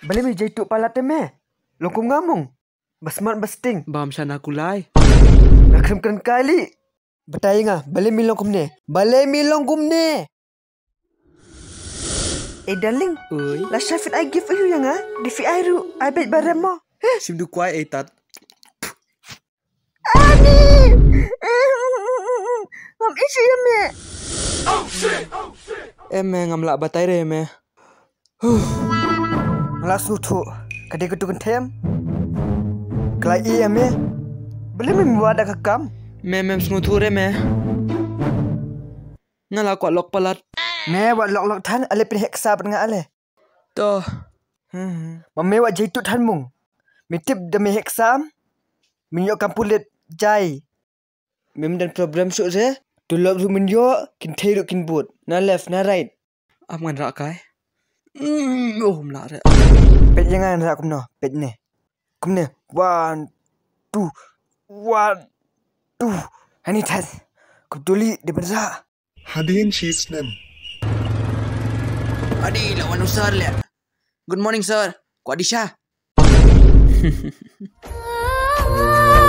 Balik mi jaitu pala teme. Longkum ngamung. Basmat basting. Bam sana kulai. Nakrimkan kali. Betai nga, balik mi longkum ne. Balik mi longkum ne. Darling. Oi. La shafit I give you yang di fi I ru. I bet baremo. Sim du Kwah tat. Ani. Ngam isu ya me. Ngam la batai re me. Langsung tu. Kadai ketukun tem. Kelai iya me. Balik mi wada kakam. Mem snutu re me. Ngala kwa lok palat. Ne wat lok than ale pin heksa pat nga ale. To. Mame wat jaitu than mung. Mitip demi heksam. Minyo kampulit jai. Mem dan program su re. Tulop ru minyo kin thei ru kin but. Na left na right. Am ngan ra kai. Oh mla re. Pet jangan ra kum no. Pet ne. Kum ne. 1 2 1 2. Hani tas. Kum tuli de berza. Hadirin cheese nem. Adi lawan usar le. Good morning sir. Kwah di Shah.